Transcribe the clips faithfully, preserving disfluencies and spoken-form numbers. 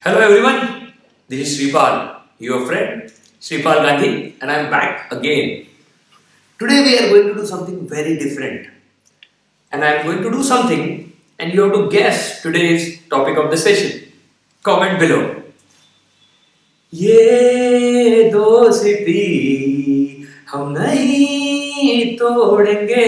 Hello everyone, this is Sripal, your friend Sripal Gandhi, and I am back again. Today we are going to do something very different, and I am going to do something and you have to guess today's topic of the session. Comment below. ये दोस्ती हम नहीं तोड़ेंगे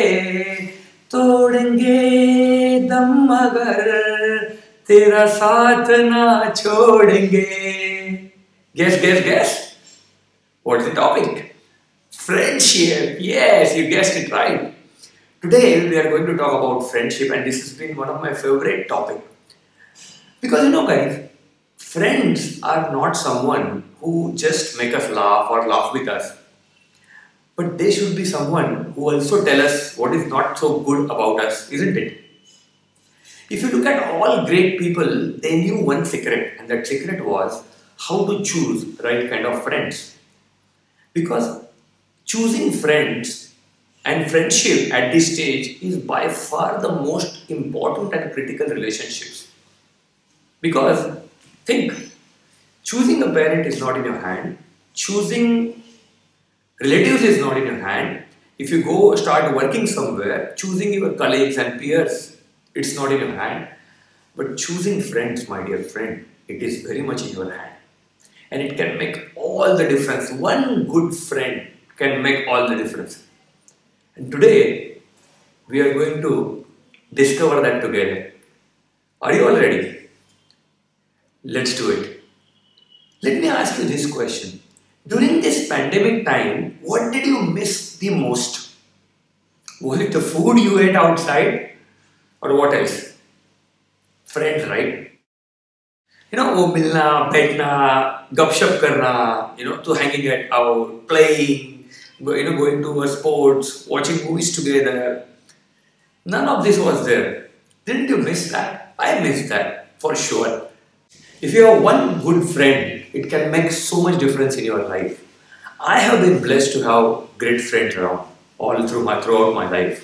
तोड़ेंगे दम मगर तेरा साथ ना छोड़ेंगे. Guess, guess, guess. What's the topic? Friendship. Yes, you guessed it right. Today we are going to talk about friendship, and this has been one of my favorite topics. Because you know, guys, friends are not someone who just make us laugh or laugh with us. But they should be someone who also tell us what is not so good about us, isn't it? If you look at all great people, they knew one secret, and that secret was how to choose right kind of friends. Because choosing friends and friendship at this stage is by far the most important and critical relationships. Because think, choosing a parent is not in your hand, choosing relatives is not in your hand. If you go start working somewhere, choosing your colleagues and peers, it's not in your hand. But choosing friends, my dear friend, it is very much in your hand. And it can make all the difference. One good friend can make all the difference. And today, we are going to discover that together. Are you all ready? Let's do it. Let me ask you this question. During this pandemic time, what did you miss the most? Was it the food you ate outside? Or what else? Friends, right? You know, wo milna, baithna, gupshup karna, you know, to hanging it out, playing, you know, going to a sports, watching movies together. None of this was there. Didn't you miss that? I missed that, for sure. If you have one good friend, it can make so much difference in your life. I have been blessed to have great friends around all through my throughout my life.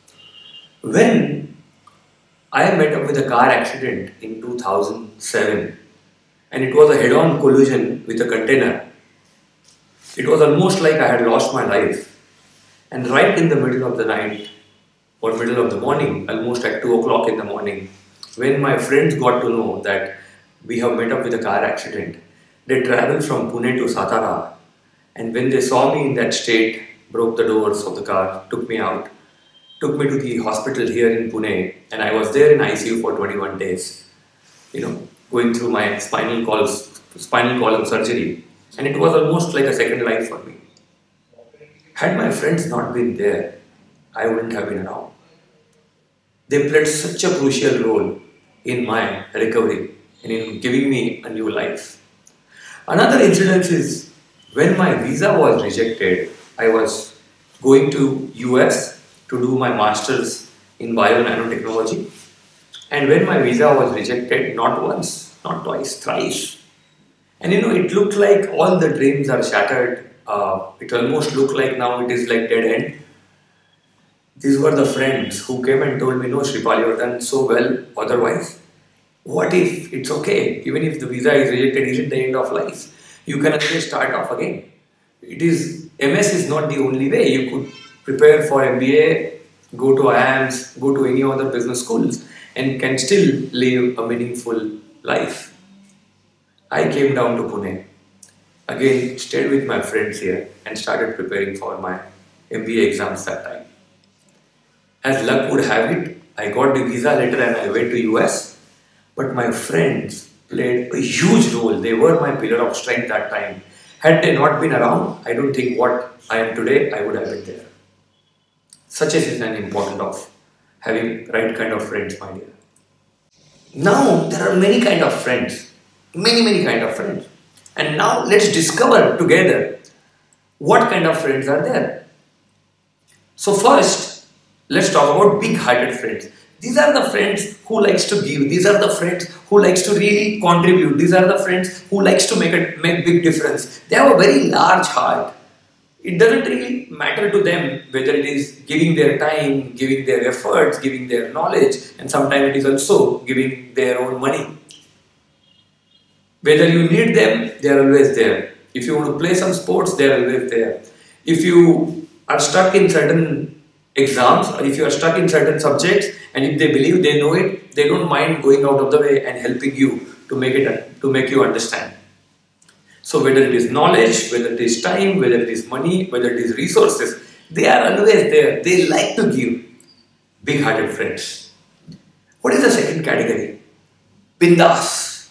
When I met up with a car accident in two thousand seven, and it was a head-on collision with a container. It was almost like I had lost my life. And right in the middle of the night or middle of the morning, almost at two o'clock in the morning, when my friends got to know that we have met up with a car accident, they traveled from Pune to Satara, and when they saw me in that state, broke the doors of the car, took me out, took me to the hospital here in Pune, and I was there in I C U for twenty-one days, you know, going through my spinal column, spinal column surgery, and it was almost like a second life for me. Had my friends not been there, I wouldn't have been around. They played such a crucial role in my recovery and in giving me a new life. Another incident is when my visa was rejected, I was going to U S to do my master's in bio nanotechnology, and when my visa was rejected, not once, not twice, thrice, and you know, it looked like all the dreams are shattered. Uh, it almost looked like now it is like dead end. These were the friends who came and told me, no Sripal, you have done so well, otherwise what if it's okay, even if the visa is rejected, is it the end of life? You can again start off again. It is, M S is not the only way. You could prepare for M B A, go to I I Ms, go to any other business schools, and can still live a meaningful life. I came down to Pune, again stayed with my friends here and started preparing for my M B A exams that time. As luck would have it, I got the visa letter and I went to U S, but my friends played a huge role. They were my pillar of strength that time. Had they not been around, I don't think what I am today, I would have been there. Such is an important of having right kind of friends, my dear. Now there are many kind of friends, many many kind of friends, and now let's discover together what kind of friends are there. So first, let's talk about big-hearted friends. These are the friends who likes to give. These are the friends who likes to really contribute. These are the friends who likes to make a make big difference. They have a very large heart. It doesn't really matter to them whether it is giving their time, giving their efforts, giving their knowledge, and sometimes it is also giving their own money. Whether you need them, they are always there. If you want to play some sports, they are always there. If you are stuck in certain exams, or if you are stuck in certain subjects, and if they believe they know it, they don't mind going out of the way and helping you to make it to make you understand. So whether it is knowledge, whether it is time, whether it is money, whether it is resources, they are always there. They like to give. Big-hearted friends. What is the second category? Bindas.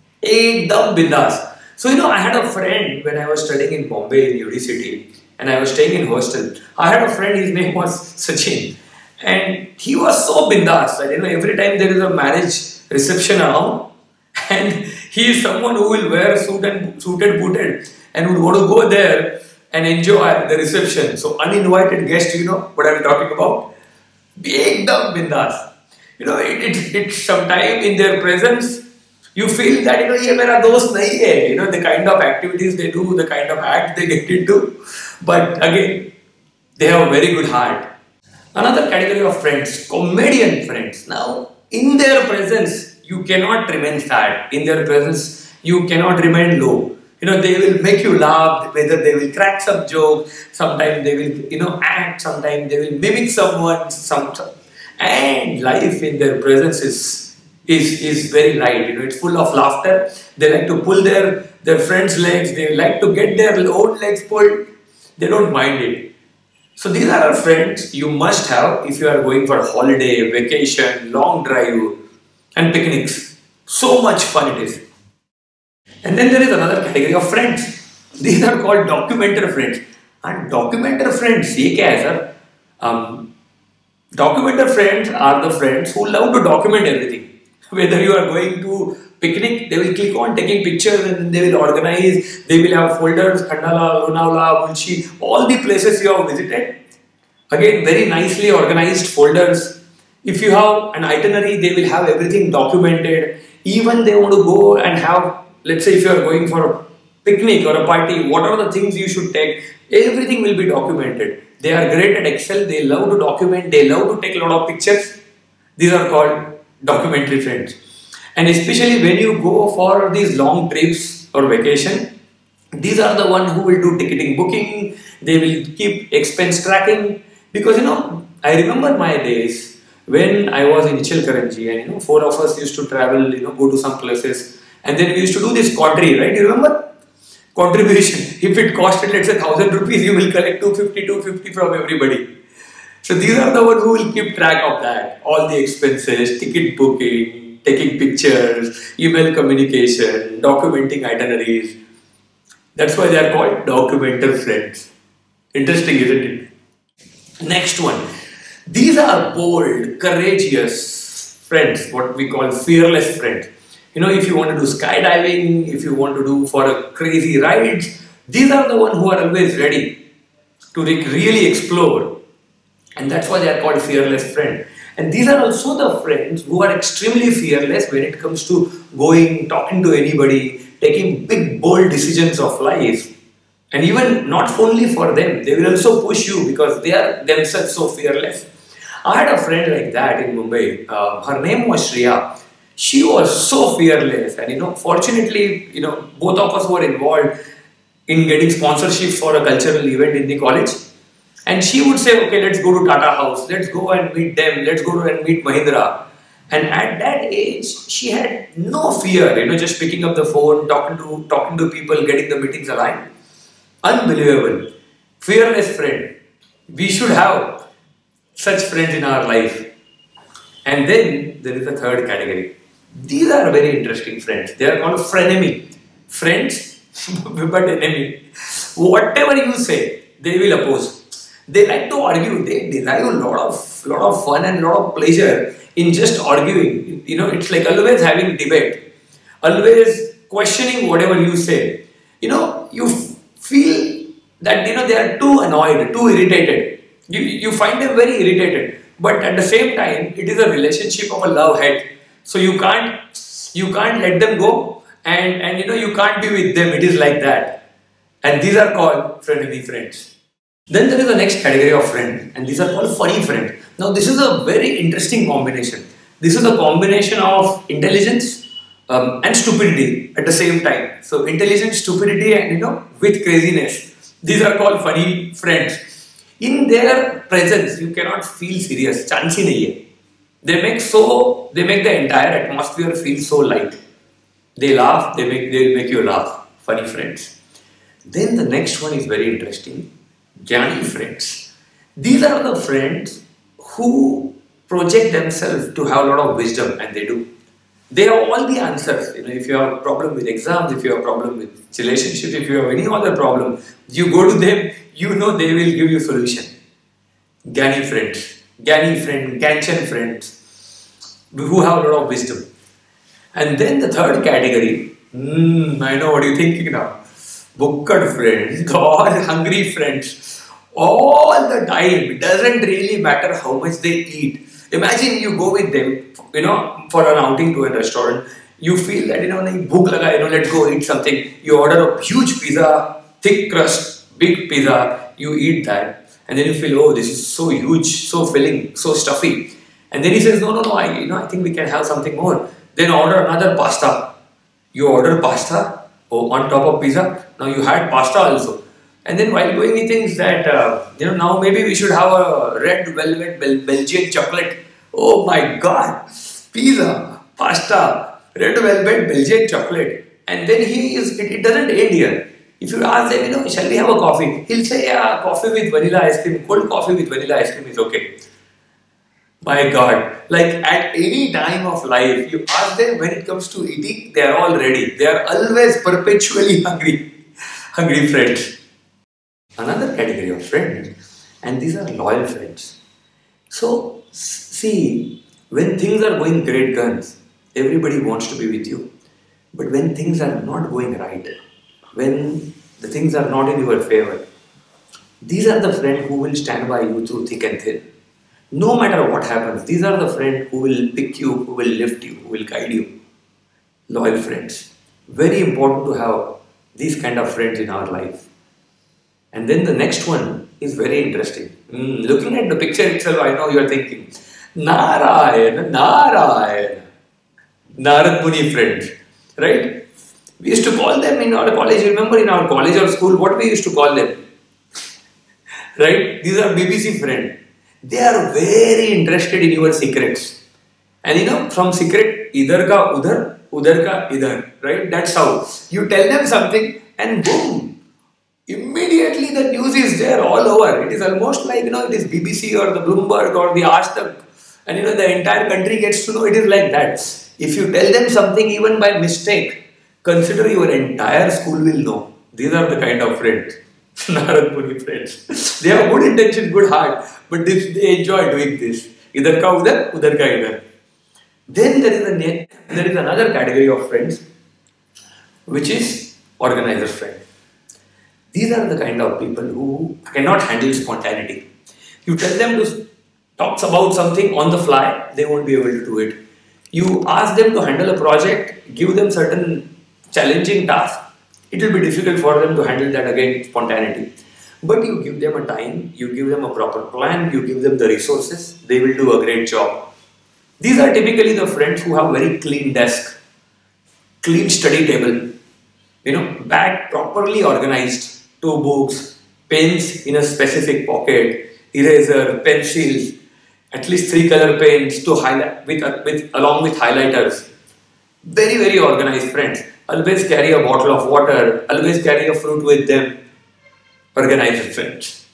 Ekdam bindas. So you know, I had a friend when I was studying in Bombay in U D City, and I was staying in hostel. I had a friend, his name was Sachin, and he was so bindas that you know every time there is a marriage reception around, and he is someone who will wear suit and suited booted and would want to go there and enjoy the reception. So uninvited guest, you know what I'm talking about. Ekdam bindas. You know, it, it, it sometime in their presence, you feel that, you know, ye mera dost nahi hai. You know, the kind of activities they do, the kind of act they get into. But again, they have a very good heart. Another category of friends, comedian friends. Now, in their presence, you cannot remain sad. In their presence, you cannot remain low. You know, they will make you laugh, whether they will crack some joke, sometimes they will, you know, act, sometimes they will mimic someone, some, and life in their presence is, is, is very light, you know, it's full of laughter. They like to pull their, their friends' legs, they like to get their own legs pulled, they don't mind it. So these are our friends you must have if you are going for a holiday, vacation, long drive, and picnics. So much fun it is. And then there is another category of friends. These are called documenter friends. And documenter friends, ye kya hai, sir? Um, documenter friends are the friends who love to document everything. Whether you are going to picnic, they will click on taking pictures and they will organize. They will have folders, Khandala, Lonavala, Mulchi, all the places you have visited. Again, very nicely organized folders. If you have an itinerary, they will have everything documented. Even they want to go and have, let's say if you are going for a picnic or a party, what are the things you should take? Everything will be documented. They are great at Excel, they love to document, they love to take a lot of pictures. These are called documentary friends. And especially when you go for these long trips or vacation, these are the ones who will do ticketing booking, they will keep expense tracking. Because you know, I remember my days when I was in Chilkaranji and you know, four of us used to travel, you know, go to some places. And then we used to do this quadri, right? You remember? Contribution. If it costed, let's say, one thousand rupees, you will collect two fifty, two fifty from everybody. So these are the ones who will keep track of that. All the expenses, ticket booking, taking pictures, email communication, documenting itineraries. That's why they are called documenter friends. Interesting, isn't it? Next one. These are bold, courageous friends, what we call fearless friends. You know, if you want to do skydiving, if you want to do for a crazy rides, these are the ones who are always ready to really explore. And that's why they are called fearless friends. And these are also the friends who are extremely fearless when it comes to going, talking to anybody, taking big, bold decisions of life. And even not only for them, they will also push you because they are themselves so fearless. I had a friend like that in Mumbai. Uh, her name was Shreya. She was so fearless, and you know, fortunately, you know, both of us were involved in getting sponsorship for a cultural event in the college. And she would say, okay, let's go to Tata House, let's go and meet them, let's go and meet Mahindra. And at that age, she had no fear, you know, just picking up the phone, talking to talking to people, getting the meetings aligned. Unbelievable. Fearless friend. We should have such friends in our life. And then there is a third category. These are very interesting friends. They are called frenemy. Friends, but enemy. Whatever you say, they will oppose. They like to argue. They derive a lot of, lot of fun and a lot of pleasure in just arguing. You know, it's like always having debate. Always questioning whatever you say. You know, you feel that, you know, they are too annoyed, too irritated. You, you find them very irritated. But at the same time, it is a relationship of a love hate. So you can't, you can't let them go, and, and you know, you can't be with them. It is like that. And these are called frenemy friends. Then there is the next category of friend, and these are called furry friends. Now this is a very interesting combination. This is a combination of intelligence, um, and stupidity at the same time. So intelligence, stupidity, and you know, with craziness. These are called funny friends. In their presence, you cannot feel serious. Chance hi nahi hai. They make so they make the entire atmosphere feel so light. They laugh. They make they make you laugh. Funny friends. Then the next one is very interesting. Jnani friends. These are the friends who project themselves to have a lot of wisdom, and they do. They have all the answers. You know, if you have a problem with exams, if you have a problem with relationship, if you have any other problem, you go to them. You know they will give you solution. Jnani friends, Jnani friend, Ganchan friends, who have a lot of wisdom. And then the third category. Hmm, I know what you're thinking now. Bukkad friends, or hungry friends. All the time, it doesn't really matter how much they eat. Imagine you go with them, you know, for an outing to a restaurant. You feel that, you know, like, bhook laga, you know, let's go eat something. You order a huge pizza, thick crust, big pizza. You eat that, and then you feel, oh, this is so huge, so filling, so stuffy. And then he says, no, no, no, I, you know, I think we can have something more. Then order another pasta. You order pasta, oh, on top of pizza. Now you had pasta also. And then while going, he thinks that, uh, you know, now maybe we should have a red velvet Bel Belgian chocolate. Oh my God, pizza, pasta, red velvet Belgian chocolate. And then he is, it, it doesn't end here. If you ask them, you know, shall we have a coffee? He'll say, yeah, coffee with vanilla ice cream, cold coffee with vanilla ice cream is okay. My God, like at any time of life, you ask them when it comes to eating, they are all ready. They are always perpetually hungry, hungry friends. Another category of friends, and these are loyal friends. So, see, when things are going great guns, everybody wants to be with you. But when things are not going right, when the things are not in your favor, these are the friends who will stand by you through thick and thin. No matter what happens, these are the friends who will pick you, who will lift you, who will guide you. Loyal friends. Very important to have these kind of friends in our life. And then the next one is very interesting. Mm, looking at the picture itself, I know you are thinking, Narayana, Narayana, Narad Muni friends, right? We used to call them in our college. Remember in our college or school, what we used to call them? Right? These are B B C friends. They are very interested in your secrets. And you know, from secret, idhar ka udhar, udhar ka idhar, right? That's how. You tell them something and boom, immediately the news is there all over. It is almost like, you know, it is B B C or the Bloomberg or the Aaj Tak. And you know, the entire country gets to know. It is like that. If you tell them something even by mistake, consider your entire school will know. These are the kind of friends. Narad Muni friends. They have good intention, good heart, but they, they enjoy doing this. Idhar ka udhar, udhar ka idhar. Then there is, a, there is another category of friends, which is organizer friend. These are the kind of people who cannot handle spontaneity. You tell them to talk about something on the fly, they won't be able to do it. You ask them to handle a project, give them certain challenging tasks, it will be difficult for them to handle that again, spontaneity. But you give them a time, you give them a proper plan, you give them the resources, they will do a great job. These are typically the friends who have very clean desk, clean study table, you know, bag properly organized, two books, pens in a specific pocket, eraser, pencils, at least three color pens to highlight with, with along with highlighters. Very, very organized friends. Always carry a bottle of water, always carry a fruit with them. Organized friends.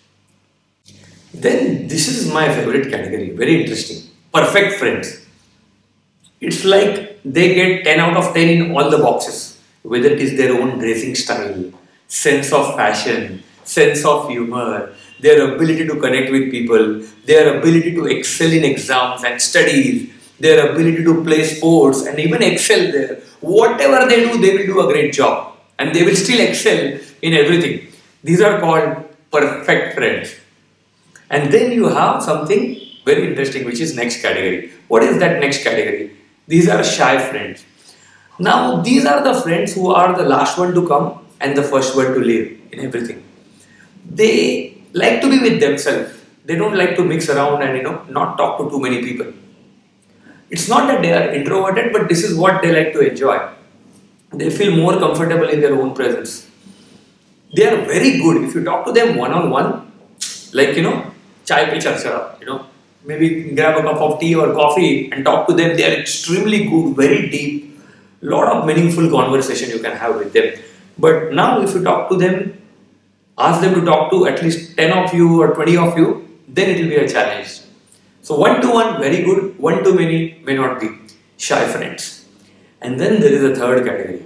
Then this is my favorite category, very interesting. Perfect friends. It's like they get ten out of ten in all the boxes. Whether it is their own dressing style, sense of fashion, sense of humor, their ability to connect with people, their ability to excel in exams and studies, their ability to play sports and even excel there. Whatever they do, they will do a great job. And they will still excel in everything. These are called perfect friends. And then you have something very interesting, which is next category. What is that next category? These are shy friends. Now, these are the friends who are the last one to come and the first one to leave in everything. They like to be with themselves. They don't like to mix around and, you know, not talk to too many people. It's not that they are introverted, but this is what they like to enjoy. They feel more comfortable in their own presence. They are very good. If you talk to them one-on-one, like, you know, chai pe charcha, you know, maybe grab a cup of tea or coffee and talk to them. They are extremely good, very deep, lot of meaningful conversation you can have with them. But now if you talk to them, ask them to talk to at least ten of you or twenty of you, then it will be a challenge. So one-to-one, very good. One-to-many may not be. Shy friends. And then there is a third category.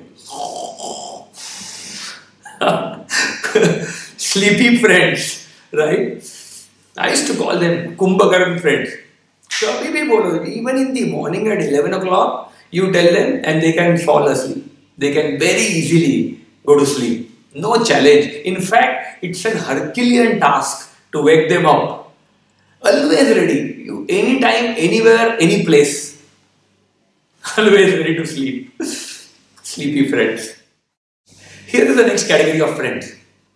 Sleepy friends, right? I used to call them Kumbhakaran friends. So even in the morning at eleven o'clock, you tell them and they can fall asleep. They can very easily go to sleep. No challenge. In fact, it's an Herculean task to wake them up. Always ready. You, anytime, anywhere, any place. Always ready to sleep. Sleepy friends. Here is the next category of friends.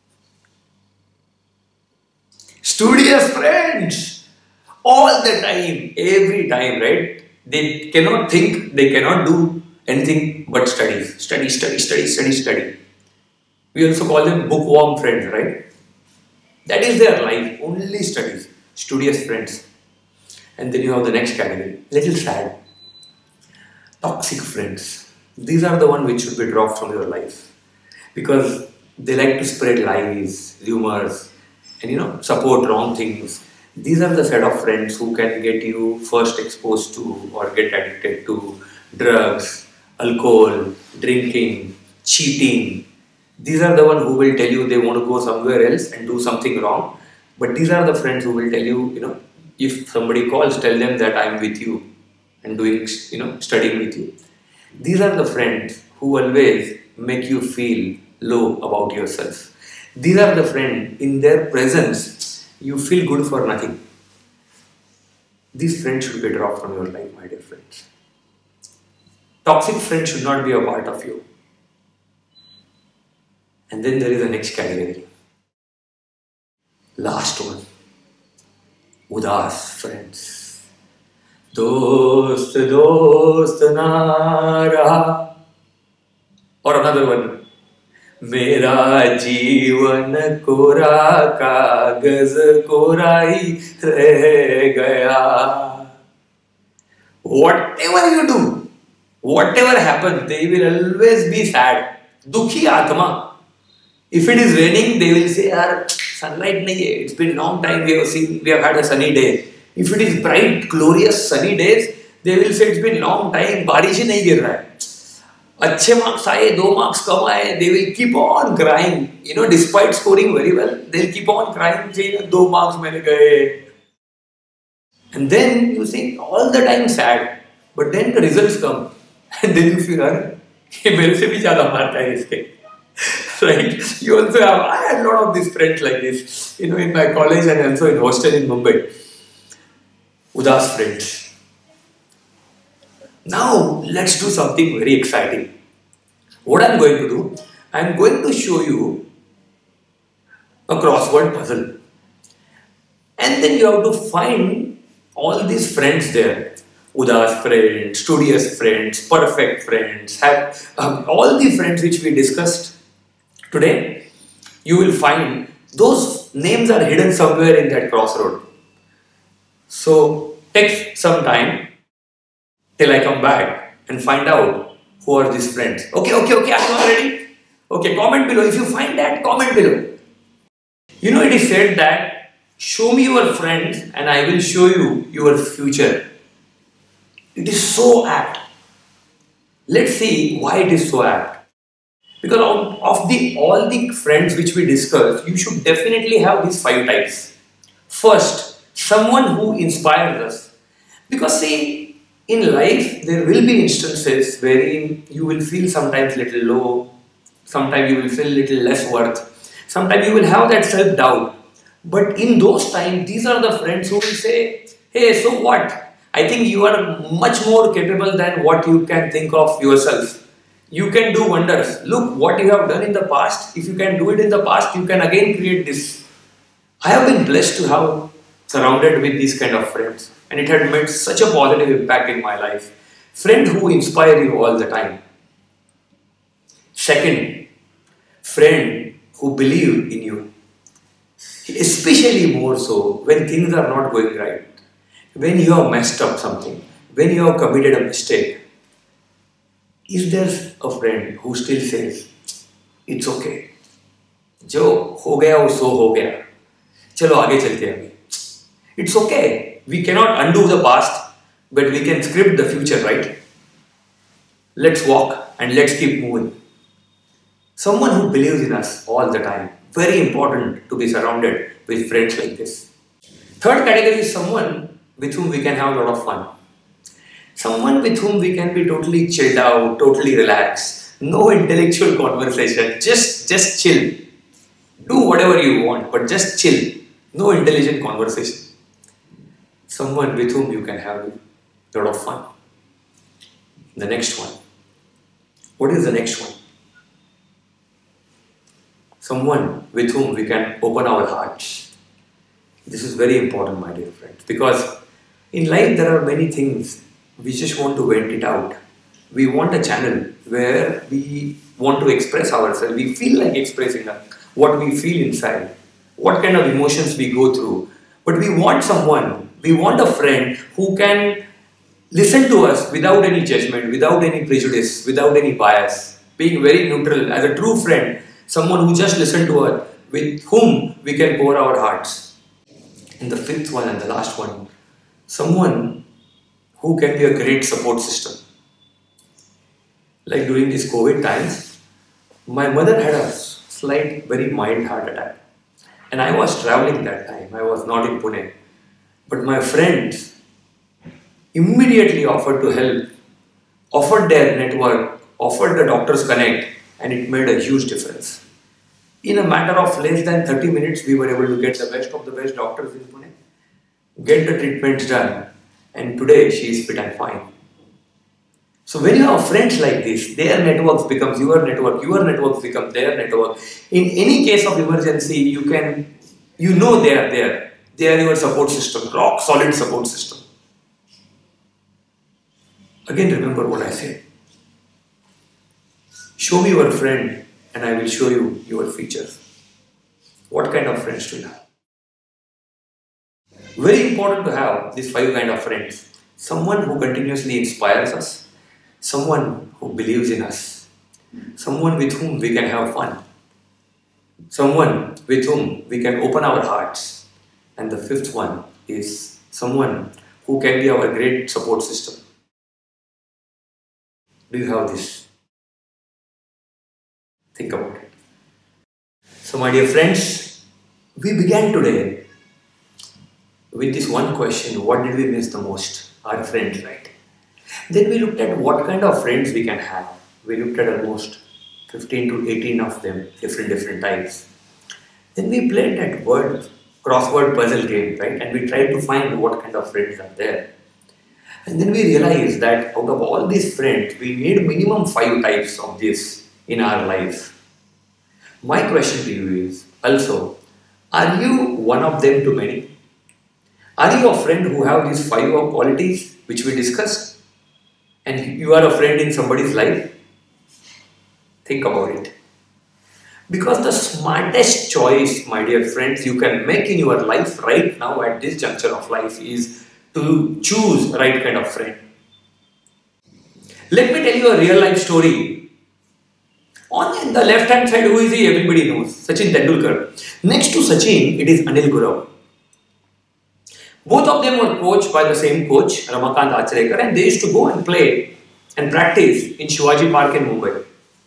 Studious friends. All the time, every time, right? They cannot think, they cannot do anything but studies. Study, study, study, study, study. We also call them bookworm friends, right? That is their life, only studies. Studious friends. And then you have the next category. Little sad. Toxic friends. These are the ones which should be dropped from your life. Because they like to spread lies, rumors, and you know, support wrong things. These are the set of friends who can get you first exposed to or get addicted to drugs, alcohol, drinking, cheating. These are the ones who will tell you they want to go somewhere else and do something wrong. But these are the friends who will tell you, you know, if somebody calls, tell them that I am with you and doing, you know, studying with you. These are the friends who always make you feel low about yourself. These are the friends, in their presence, you feel good for nothing. These friends should be dropped from your life, my dear friends. Toxic friends should not be a part of you. And then there is the next category. Last one. Udas friends. Dost, dost na raha. Or another one. मेरा जीवन कोरा कागज Core i रह गया. Whatever you do, whatever happens, they will always be sad. Dukhi Atma. If it is raining, they will say, "Yaar, sunlight nahi hai. It's been a long time we have seen, we have had a sunny day." If it is bright, glorious, sunny days, they will say, "It's been a long time, बारिश ही नहीं गिर रहा है." अच्छे marks आए, दो marks कम आए, they will keep on crying. You know, despite scoring very well, they'll keep on crying, saying, दो मार्क्स मैंने गए. And then you see all the time sad, but then the results come, and then you feel, "अरे मेरे से भी ज़्यादा mark है इसके." Right? You also have, I had a lot of these friends like this, you know, in my college and also in hostel in Mumbai. Udas friends. Now, let's do something very exciting. What I'm going to do, I'm going to show you a crossword puzzle. And then you have to find all these friends there. Udas friends, studious friends, perfect friends, have um, all the friends which we discussed today. You will find those names are hidden somewhere in that crossroad. So, take some time till I come back and find out who are these friends. Okay, okay, okay, are you all ready? Okay, comment below. If you find that, comment below. You know, it is said that show me your friends and I will show you your future. It is so apt. Let's see why it is so apt. Because of, of the all the friends which we discussed, you should definitely have these five types. First, someone who inspires us. Because see, in life, there will be instances wherein you will feel sometimes little low, sometimes you will feel little less worth, sometimes you will have that self-doubt. But in those times, these are the friends who will say, "Hey, so what? I think you are much more capable than what you can think of yourself. You can do wonders. Look what you have done in the past. If you can do it in the past, you can again create this." I have been blessed to have surrounded with these kind of friends, and it had made such a positive impact in my life. Friend who inspire you all the time. Second, friend who believe in you, especially more so when things are not going right, when you have messed up something, when you have committed a mistake. Is there a friend who still says, it's okay, जो हो गया वो सो हो गया, चलो आगे चलते हैं अभी. It's okay. We cannot undo the past, but we can script the future, right? Let's walk and let's keep moving. Someone who believes in us all the time. Very important to be surrounded with friends like this. Third category is someone with whom we can have a lot of fun. Someone with whom we can be totally chilled out, totally relaxed. No intellectual conversation. Just, just chill. Do whatever you want, but just chill. No intelligent conversation. Someone with whom you can have a lot of fun. The next one. What is the next one? Someone with whom we can open our hearts. This is very important, my dear friends, because in life there are many things we just want to vent it out. We want a channel where we want to express ourselves. We feel like expressing what we feel inside, what kind of emotions we go through. But we want someone, we want a friend who can listen to us without any judgment, without any prejudice, without any bias, being very neutral as a true friend, someone who just listens to us, with whom we can pour our hearts. And the fifth one and the last one, someone who can be a great support system. Like during these COVID times, my mother had a slight, very mild heart attack. And I was traveling that time, I was not in Pune. But my friends immediately offered to help, offered their network, offered the doctors connect, and it made a huge difference. In a matter of less than thirty minutes, we were able to get the best of the best doctors in Pune, get the treatments done, and today she is fit and fine. So when you have friends like this, their networks becomes your network, your networks become their network. In any case of emergency, you can, you know they are there. They are your support system, rock solid support system. Again, remember what I said. Show me your friend and I will show you your features. What kind of friends do you have? Very important to have these five kind of friends. Someone who continuously inspires us. Someone who believes in us. Someone with whom we can have fun. Someone with whom we can open our hearts. And the fifth one is someone who can be our great support system. Do you have this? Think about it. So my dear friends, we began today with this one question: what did we miss the most? Our friends, right? Then we looked at what kind of friends we can have. We looked at almost fifteen to eighteen of them, different different types. Then we played that word crossword puzzle game, right? And we tried to find what kind of friends are there. And then we realized that out of all these friends, we need minimum five types of this in our lives. My question to you is also, are you one of them to many? Are you a friend who have these five qualities which we discussed? And you are a friend in somebody's life? Think about it. Because the smartest choice, my dear friends, you can make in your life right now at this juncture of life is to choose the right kind of friend. Let me tell you a real life story. On the left hand side, who is he? Everybody knows. Sachin Tendulkar. Next to Sachin, it is Anil Gurav. Both of them were coached by the same coach, Ramakant Achrekar, and they used to go and play and practice in Shivaji Park in Mumbai.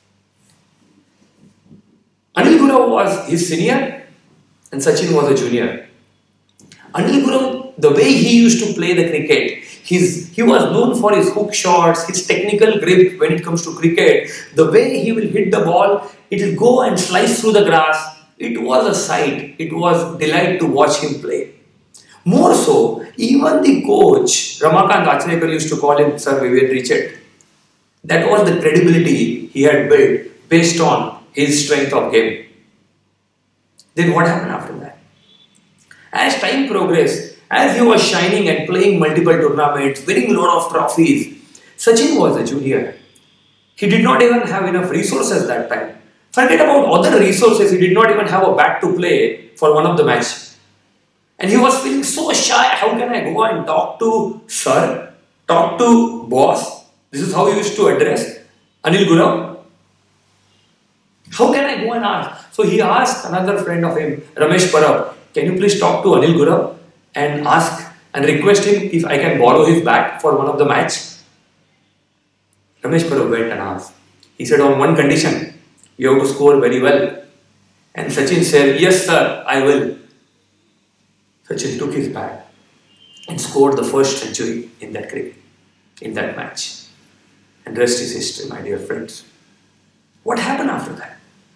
Anil Gurav was his senior and Sachin was a junior. Anil Gurav, the way he used to play the cricket, his, he was known for his hook shots, his technical grip when it comes to cricket, the way he will hit the ball, it will go and slice through the grass. It was a sight, it was a delight to watch him play. More so, even the coach, Ramakant Achrekar, used to call him Sir Vivian Richard. That was the credibility he had built based on his strength of game. Then what happened after that? As time progressed, As he was shining and playing multiple tournaments, winning a lot of trophies, Sachin was a junior. He did not even have enough resources that time. Forget about other resources, he did not even have a bat to play for one of the match. And he was feeling so shy. How can I go and talk to sir, talk to boss? This is how he used to address Anil Gurav. How can I go and ask? So he asked another friend of him, Ramesh Parab, can you please talk to Anil Gurav and ask and request him if I can borrow his bat for one of the match? Ramesh Parab went and asked. He said, on one condition, you have to score very well. And Sachin said, yes sir, I will. Sachin took his bat and scored the first century in that cricket, in that match. And rest is history, my dear friends. What happened after that?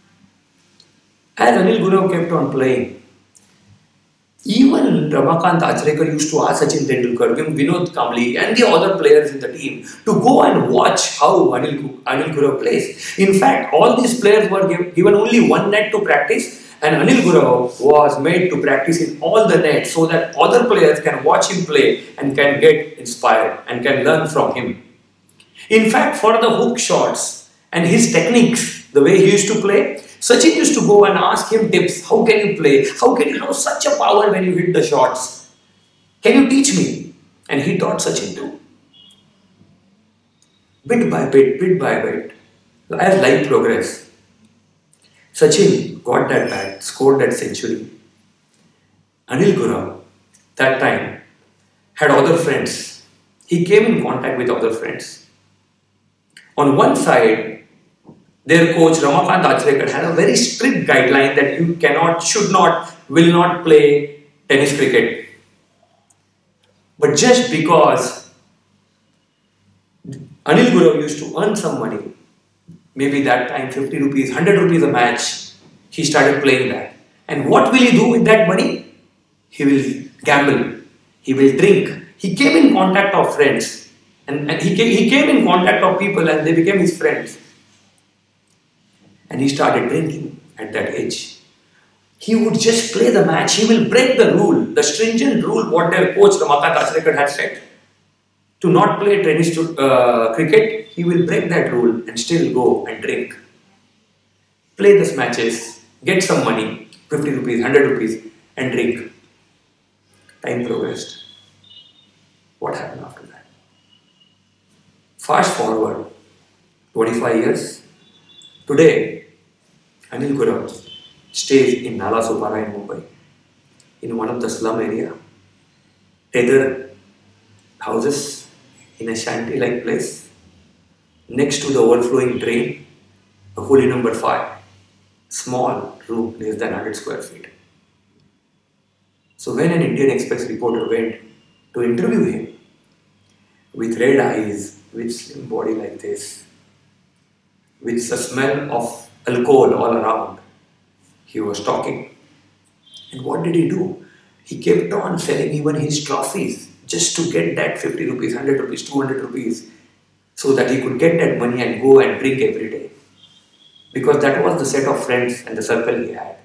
As Anil Gurav kept on playing, even Ramakant Achrekar used to ask Sachin Tendulkar, Vinod Kamli and the other players in the team to go and watch how Anil, Anil Gurav plays. In fact, all these players were give, given only one net to practice, and Anil Gurav was made to practice in all the nets so that other players can watch him play and can get inspired and can learn from him. In fact, for the hook shots and his techniques, the way he used to play, Sachin used to go and ask him tips. How can you play? How can you have such a power when you hit the shots? Can you teach me? And he taught Sachin too. Bit by bit, bit by bit, as life progressed, Sachin got that bat, scored that century. Anil Gurav, that time, had other friends. He came in contact with other friends. On one side, their coach Ramakant Achrekar had a very strict guideline that you cannot, should not, will not play tennis cricket. But just because Anil Gurav used to earn some money, maybe that time fifty rupees, one hundred rupees a match, he started playing that. And what will he do with that money? He will gamble, he will drink. He came in contact of friends, and, and he, came, he came in contact of people and they became his friends. And he started drinking at that age. He would just play the match. He will break the rule, the stringent rule what their coach Ramakant Achrekar had set. To not play tennis to, uh, cricket, he will break that rule and still go and drink. Play these matches, get some money, fifty rupees, one hundred rupees, and drink. Time progressed. What happened after that? Fast forward twenty-five years. Today, Anil Gurav stays in Nalasopara in Mumbai, in one of the slum area, tether houses in a shanty-like place, next to the overflowing drain, a holy number five, small room, less than one hundred square feet. So when an Indian Express reporter went to interview him, with red eyes, with slim body like this, with the smell of alcohol all around, he was talking. And what did he do? He kept on selling even his trophies just to get that fifty rupees, one hundred rupees, two hundred rupees, so that he could get that money and go and drink every day. Because that was the set of friends and the circle he had.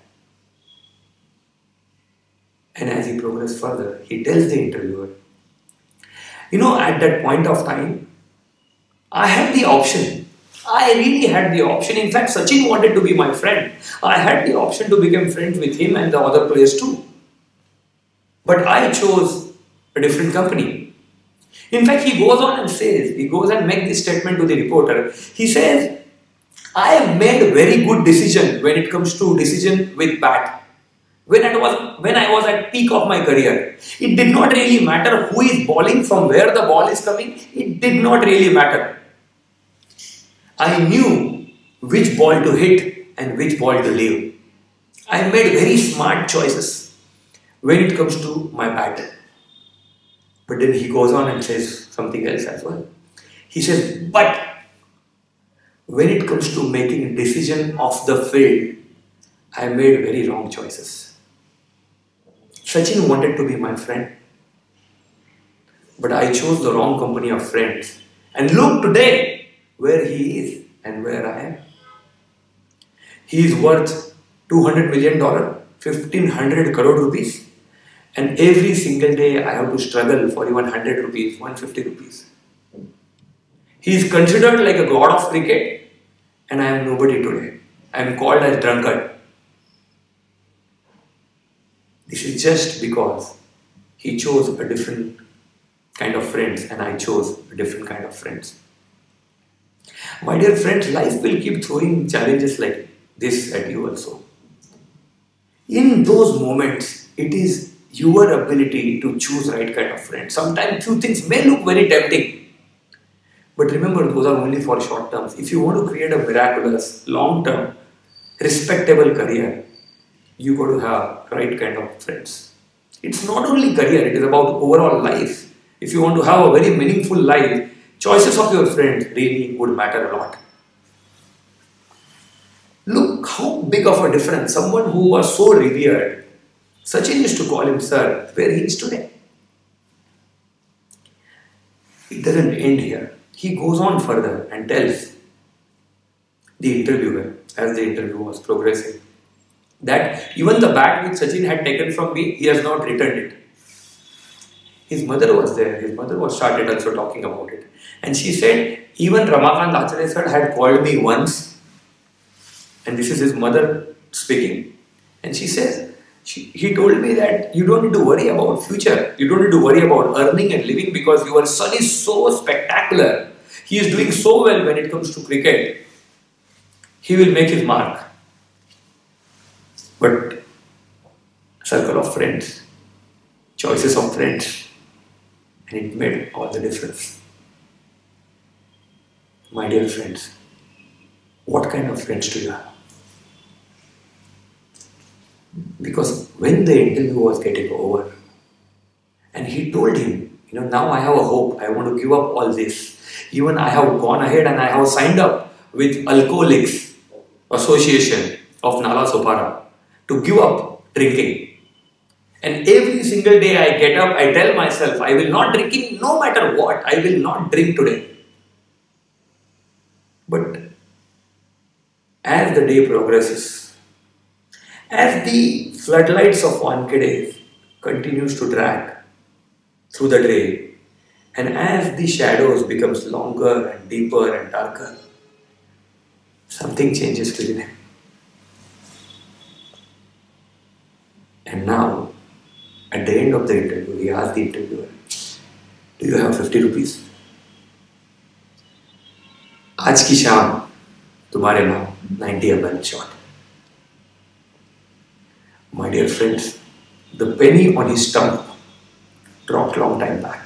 And as he progressed further, he tells the interviewer, you know, at that point of time, I had the option. I really had the option. In fact, Sachin wanted to be my friend. I had the option to become friends with him and the other players too. But I chose a different company. In fact, he goes on and says, he goes and makes this statement to the reporter. He says, I have made a very good decision when it comes to decision with bat. When I was when I was at peak of my career, it did not really matter who is bowling, from where the ball is coming. It did not really matter. I knew which ball to hit and which ball to leave. I made very smart choices when it comes to my bat. But then he goes on and says something else as well. He says, but when it comes to making a decision of the field, I made very wrong choices. Sachin wanted to be my friend, but I chose the wrong company of friends. And look today where he is and where I am. He is worth two hundred million dollars, fifteen hundred crore rupees. And every single day I have to struggle for even one hundred rupees, one hundred fifty rupees. He is considered like a god of cricket, and I am nobody today. I am called as drunkard. This is just because he chose a different kind of friends and I chose a different kind of friends. My dear friends, life will keep throwing challenges like this at you also. In those moments, it is your ability to choose right kind of friends. Sometimes few things may look very tempting, but remember, those are only for short terms. If you want to create a miraculous, long-term, respectable career, you got to have right kind of friends. It's not only career, it is about overall life. If you want to have a very meaningful life, choices of your friends really would matter a lot. Look how big of a difference. Someone who was so revered, Sachin used to call him sir, where he is today. It doesn't end here. He goes on further and tells the interviewer, as the interview was progressing, that even the bat which Sachin had taken from me, he has not returned it. His mother was there. His mother was started also talking about it. And she said, even Ramakant Acharya sir had called me once, and this is his mother speaking, and she says, she, he told me that you don't need to worry about future. You don't need to worry about earning and living because your son is so spectacular. He is doing so well when it comes to cricket. He will make his mark. But circle of friends, choices of friends, and it made all the difference. My dear friends, what kind of friends do you have? Because when the interview was getting over, and he told him, you know, now I have a hope, I want to give up all this. Even I have gone ahead and I have signed up with Alcoholics Association of Nala Sopara to give up drinking. And every single day I get up, I tell myself, I will not drink no matter what, I will not drink today. But as the day progresses, as the floodlights of Wankhede continues to drag through the day, and as the shadows becomes longer and deeper and darker, something changes within him. And now, at the end of the interview, he asked the interviewer, do you have fifty rupees? आज की शाम तुम्हारे नाम ninety milliliters shot. My dear friends, the penny on his stump dropped long time back.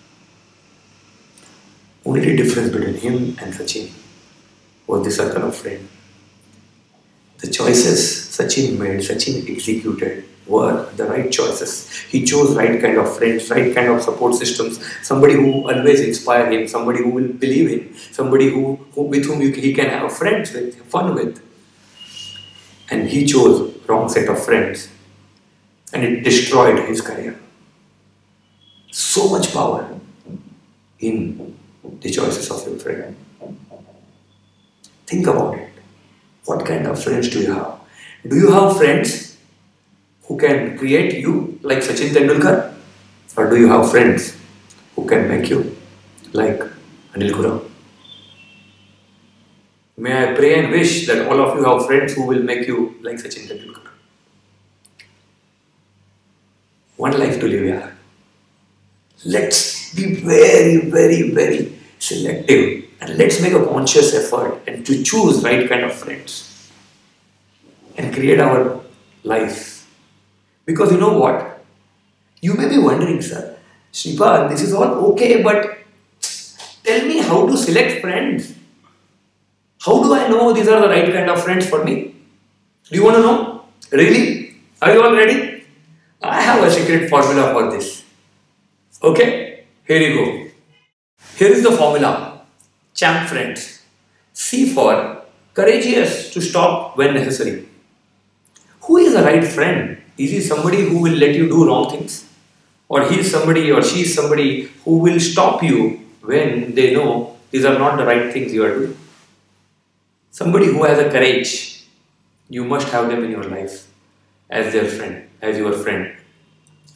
Only difference between him and Sachin was the circle of friends. The choices Sachin made, Sachin executed, were the right choices. He chose right kind of friends, right kind of support systems, somebody who always inspire him, somebody who will believe in, somebody who, who with whom you, he can have friends with, fun with. And he chose wrong set of friends, and it destroyed his career. So much power in the choices of your friend. Think about it. What kind of friends do you have? Do you have friends who can create you like Sachin Tendulkar? Or do you have friends who can make you like Anil Khurram? May I pray and wish that all of you have friends who will make you like Sachin Tendulkar. One life to live here. Let's be very, very, very selective, and let's make a conscious effort and to choose right kind of friends and create our life. Because you know what? You may be wondering, sir, Shripad, this is all okay, but tell me how to select friends. How do I know these are the right kind of friends for me? Do you want to know? Really? Are you all ready? I have a secret formula for this. Okay? Here you go. Here is the formula. Champ friends. C for courageous to stop when necessary. Who is the right friend? Is he somebody who will let you do wrong things? Or he is somebody or she is somebody who will stop you when they know these are not the right things you are doing? Somebody who has a courage. You must have them in your life as their friend, as your friend.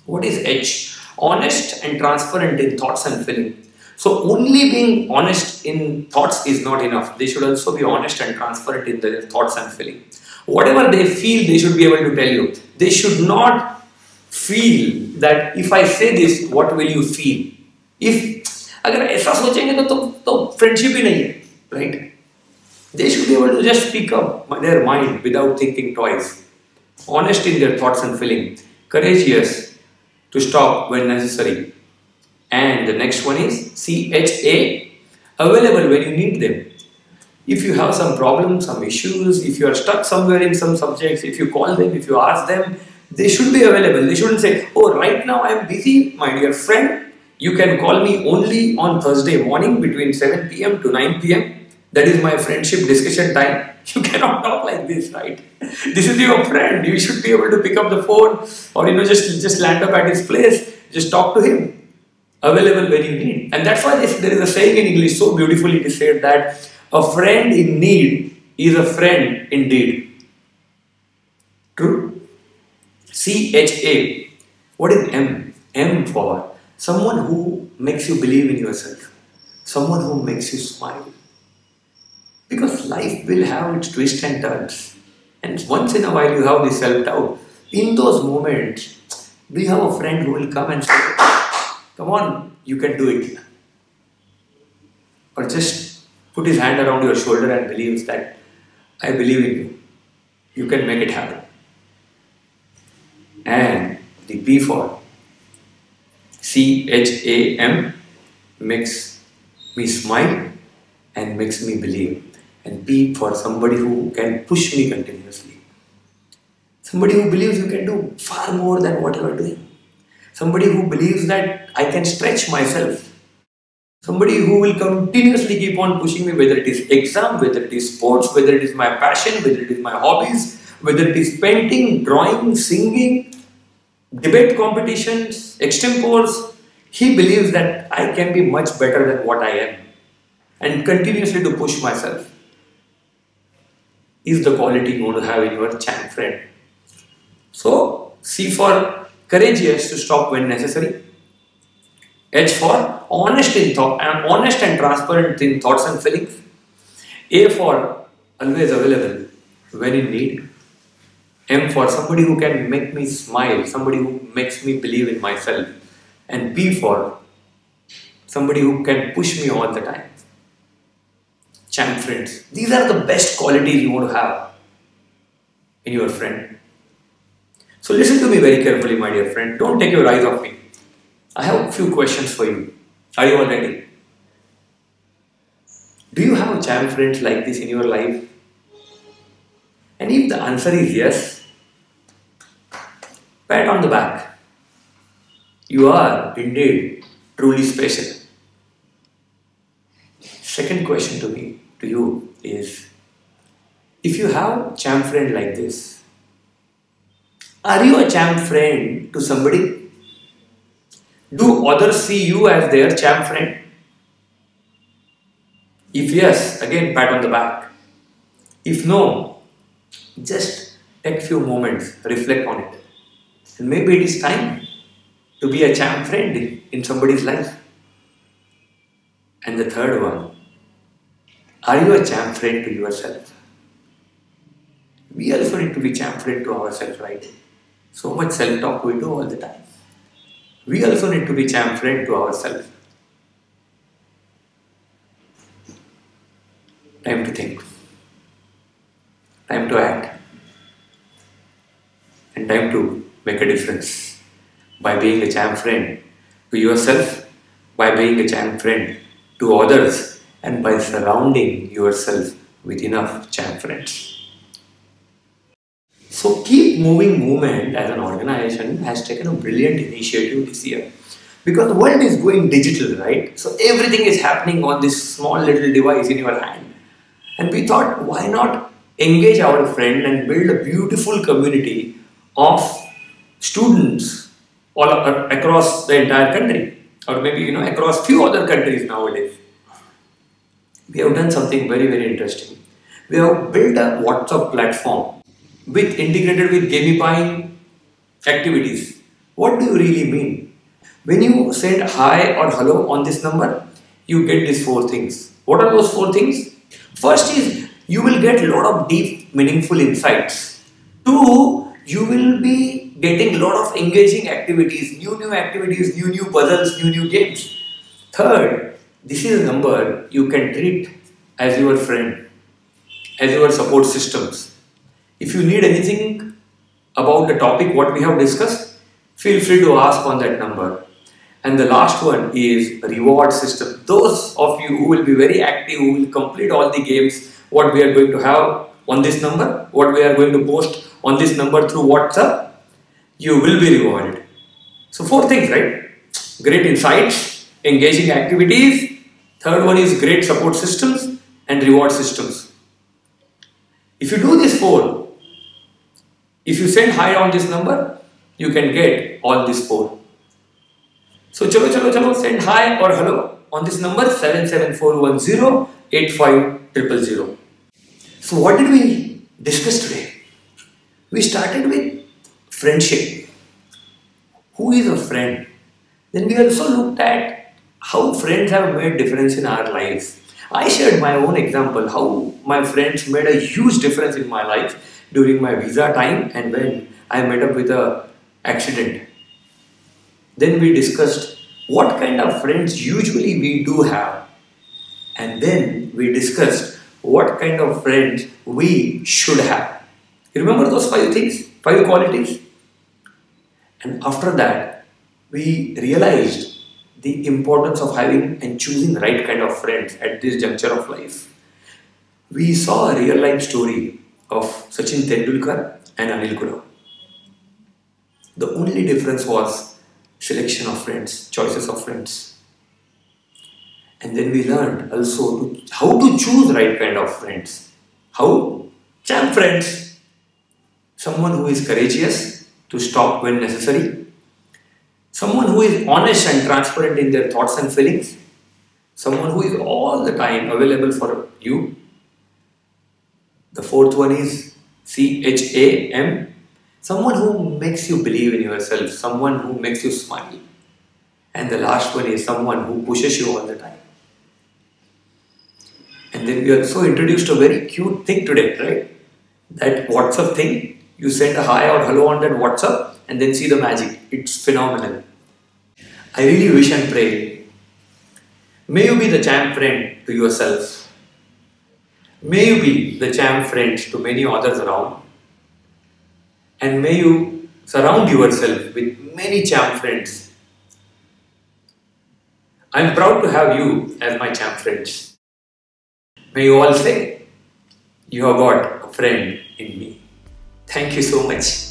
What is H? Honest and transparent in thoughts and feelings. So only being honest in thoughts is not enough. They should also be honest and transparent in their thoughts and feelings. Whatever they feel, they should be able to tell you. They should not feel that if I say this, what will you feel? If अगर ऐसा सोचेंगे तो तो, तो friendship ही नहीं है, right? They should be able to just speak up their mind without thinking twice. Honest in their thoughts and feelings. Courageous to stop when necessary. And the next one is C H A. Available when you need them. If you have some problems, some issues, if you are stuck somewhere in some subjects, if you call them, if you ask them, they should be available. They shouldn't say, oh, right now I am busy, my dear friend. You can call me only on Thursday morning between seven P M to nine P M That is my friendship discussion time. You cannot talk like this, right? This is your friend. You should be able to pick up the phone or, you know, just, just land up at his place. Just talk to him. Available when you need. And that's why this, there is a saying in English, so beautifully it is said that a friend in need is a friend indeed. True? C H A. What is M? M for someone who makes you believe in yourself. Someone who makes you smile. Because life will have its twists and turns. And once in a while you have this self-doubt. In those moments, do you have a friend who will come and say, come on, you can do it. Or just put his hand around your shoulder and believes that, I believe in you. You can make it happen. And the P for C H A M makes me smile and makes me believe. And P for somebody who can push me continuously. Somebody who believes you can do far more than what you are doing. Somebody who believes that I can stretch myself. Somebody who will continuously keep on pushing me, whether it is exam, whether it is sports, whether it is my passion, whether it is my hobbies, whether it is painting, drawing, singing, debate competitions, extempores. He believes that I can be much better than what I am. And continuously to push myself is the quality you want to have in your champ friend. So, C for courageous to stop when necessary. H for honest in thought and honest and transparent in thoughts and feelings. A for always available when in need. M for somebody who can make me smile, somebody who makes me believe in myself. And P for somebody who can push me all the time. Champ friends. These are the best qualities you want to have in your friend. So listen to me very carefully, my dear friend. Don't take your eyes off me. I have a few questions for you. Are you all ready? Do you have champ friends like this in your life? And if the answer is yes, pat on the back. You are indeed truly special. Second question to me, to you is, if you have champ friend like this, are you a champ friend to somebody? Do others see you as their champ friend? If yes, again pat on the back. If no, just take a few moments, reflect on it. And maybe it is time to be a champ friend in somebody's life. And the third one, are you a champ friend to yourself? We also need to be champ friend to ourselves, right? So much self-talk we do all the time. We also need to be champ friend to ourselves. Time to think. Time to act. And time to make a difference by being a champ friend to yourself, by being a champ friend to others, and by surrounding yourself with enough champ friends. So Keep Moving Movement as an organization has taken a brilliant initiative this year. Because the world is going digital, right? So everything is happening on this small little device in your hand. And we thought, why not engage our friend and build a beautiful community of students all across the entire country, or maybe, you know, across few other countries nowadays. We have done something very, very interesting. We have built a WhatsApp platform with integrated with gamifying activities. What do you really mean? When you send hi or hello on this number, you get these four things. What are those four things? First is you will get a lot of deep, meaningful insights. Two, you will be getting a lot of engaging activities, new new activities, new new puzzles, new new games. Third, this is a number you can treat as your friend, as your support systems. If you need anything about the topic what we have discussed, feel free to ask on that number. And the last one is reward system. Those of you who will be very active, who will complete all the games, what we are going to have on this number, what we are going to post on this number through WhatsApp, you will be rewarded. So four things, right? Great insights, engaging activities. Third one is great support systems and reward systems. If you do these four, if you send hi on this number, you can get all these four. So chalo chalo chalo send hi or hello on this number seven seven four one zero eight five zero zero zero. So what did we discuss today? We started with friendship. Who is a friend? Then we also looked at how friends have made difference in our lives. I shared my own example, how my friends made a huge difference in my life during my visa time and when I met up with a accident. Then we discussed what kind of friends usually we do have. And then we discussed what kind of friends we should have. You remember those five things, five qualities? And after that, we realized the importance of having and choosing the right kind of friends at this juncture of life. We saw a real life story of Sachin Tendulkar and Anil Gurov. The only difference was selection of friends, choices of friends. And then we learned also to, how to choose the right kind of friends. How? Champ friends. Someone who is courageous to stop when necessary. Someone who is honest and transparent in their thoughts and feelings. Someone who is all the time available for you. The fourth one is C H A M. Someone who makes you believe in yourself, someone who makes you smile. And the last one is someone who pushes you all the time. And then we also introduced a very cute thing today, right? That WhatsApp thing. You send a hi or hello on that WhatsApp and then see the magic. It's phenomenal. I really wish and pray. May you be the champ friend to yourself. May you be the champ friend to many others around. And may you surround yourself with many champ friends. I am proud to have you as my champ friends. May you all say, you have got a friend in me. Thank you so much.